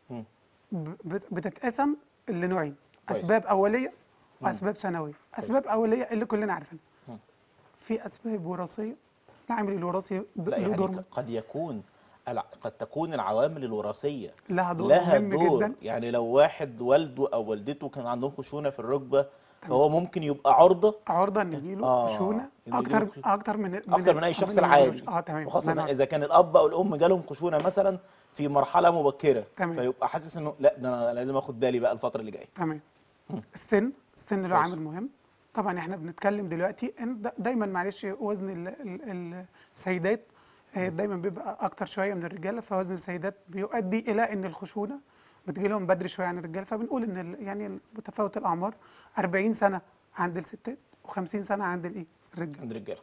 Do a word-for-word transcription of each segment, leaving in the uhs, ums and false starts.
مم. ب- بتتقسم لنوعين: كويس. اسباب اوليه مم. واسباب ثانويه. اسباب اوليه اللي كلنا عارفينها. مم. في اسباب وراثيه، العامل الوراثي د- لا له يعني دور ق- قد يكون الع- قد تكون العوامل الوراثية لها دور لها مهم دور. جدا. يعني لو واحد والده أو والدته كان عندهم خشونة في الركبة تمام. فهو ممكن يبقى عرضة عرضه ان يجيله اه خشونه انه يجيله اكتر خشونة اكتر من من اكتر ال- من اي من شخص اللي ما يجيلوش. العادي، اه تمام، الله وخاصة ينور عليك. اذا كان الاب او الام جالهم خشونة مثلا في مرحلة مبكرة، تمام فيبقى حاسس انه لا ده انا لازم اخد بالي بقى الفترة اللي جايه. تمام. السن السن له كويس. عامل مهم. طبعا احنا بنتكلم دلوقتي ان دا- دايما معلش وزن ال- ال- ال- السيدات آه، دايما بيبقى اكتر شويه من الرجاله، فوزن السيدات بيؤدي الى ان الخشونه بتجي لهم بدري شويه عن الرجاله. فبنقول ان ال- يعني متفاوت الاعمار أربعين سنه عند الستات و50 سنه عند الايه الرجاله. عند الرجالة.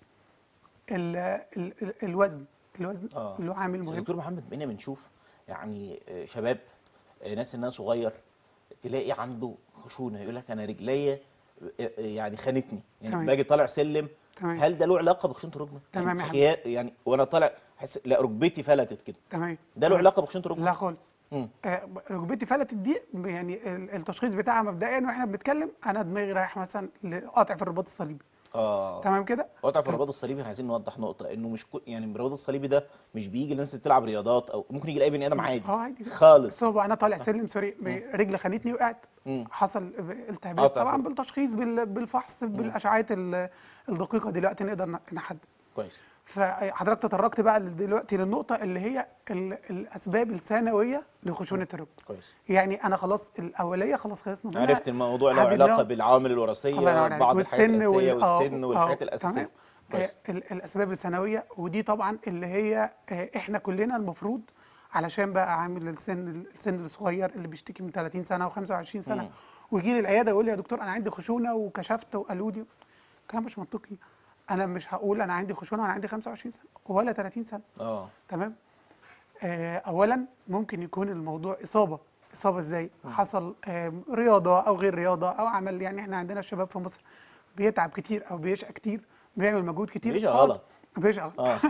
ال- ال- ال- الوزن الوزن اه له عامل بس مهم. دكتور محمد، بقينا بنشوف يعني آه، شباب، آه، ناس انها صغير، تلاقي عنده خشونه يقول لك انا رجليا آه، آه، يعني خانتني، يعني تمام باجي طالع سلم. تمام هل ده له علاقه بخشونه الركبه؟ يعني تمام يا حبيبي. خيا يعني وانا طالع احس لا ركبتي فلتت كده، تمام ده له تمام. علاقه بخشونه الركبه؟ لا خالص. امم آه، ركبتي فلتت دي يعني ال- التشخيص بتاعها مبدئيا واحنا بنتكلم انا دماغي رايح مثلا لقاطع في الرباط الصليبي. اه تمام كده. وقطع في تمام. الرباط الصليبي. عايزين نوضح نقطه، انه مش كو يعني الرباط الصليبي ده مش بيجي للناس اللي بتلعب رياضات، او ممكن يجي لاي بني ادم عادي اه عادي جدا. خالص. اصابه انا طالع سلم سوري امم رجل خانتني وقعت، امم حصل التهابات قطع في طبعا الرباط. بالتشخيص بال- بالفحص امم بالاشعاعات ال- الدقيقه دلوقتي نقدر ن- نحدد. كويس. فحضرتك تطرقت بقى دلوقتي للنقطه اللي هي ال- الاسباب الثانويه امم لخشونه الركبه. كويس. يعني انا خلاص الاوليه خلاص خلصنا منها، عرفت الموضوع له علاقة حددناهم. بالعوامل الله الوراثية، ينور عليك. بعض الحاجات والسن الأساسية وال اه والسن اه والحاجات الأساسية. تمام. آه، كويس. ال- الاسباب الثانويه ودي طبعا اللي هي آه، احنا كلنا المفروض علشان بقى عامل السن السن الصغير اللي بيشتكي من ثلاثين سنه و25 سنه امم ويجي لي العياده يقول لي يا دكتور انا عندي خشونه وكشفت وقالوا لي كلام مش منطقي. انا مش هقول انا عندي خشونه وانا عندي خمسة وعشرين سنه ولا ثلاثين سنه. اه تمام. آه، اولا ممكن يكون الموضوع اصابه. اصابه ازاي؟ مم. حصل آه، رياضه او غير رياضه او عمل. يعني احنا عندنا الشباب في مصر بيتعب كتير او بيشقى كتير، بيعمل مجهود كتير بيجي فهو غلط. بيشقى غلط. اه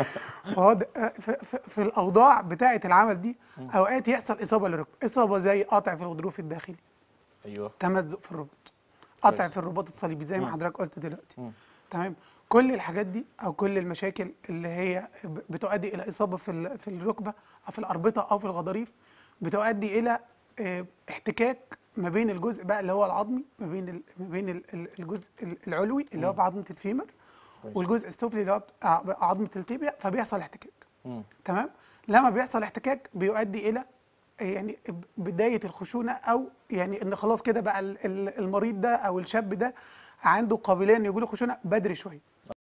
فهو ده- آه، في, في, في الاوضاع بتاعه العمل دي مم. اوقات يحصل اصابه للركبه. اصابه زي قطع في الغضروف الداخلي، ايوه تمزق في الرباط، قطع كويس. في الرباط الصليبي زي ما مم. حضرتك قلت دلوقتي. مم. تمام. كل الحاجات دي او كل المشاكل اللي هي ب- بتؤدي الى اصابه في ال- في الركبه او في الاربطه او في الغضاريف بتؤدي الى آه، احتكاك ما بين الجزء بقى اللي هو العظمي، ما بين ال- ما بين ال- ال- الجزء ال- العلوي اللي هو مم. بعظمه الفيمر كويس. والجزء السفلي اللي هو بتاع عظمه التيبيا، فبيحصل احتكاك. مم. تمام. لما بيحصل احتكاك بيؤدي الى يعني ب- بدايه الخشونه، او يعني ان خلاص كده بقى ال- ال- المريض ده او الشاب ده عنده قابليه ان يجيله خشونه بدري شويه.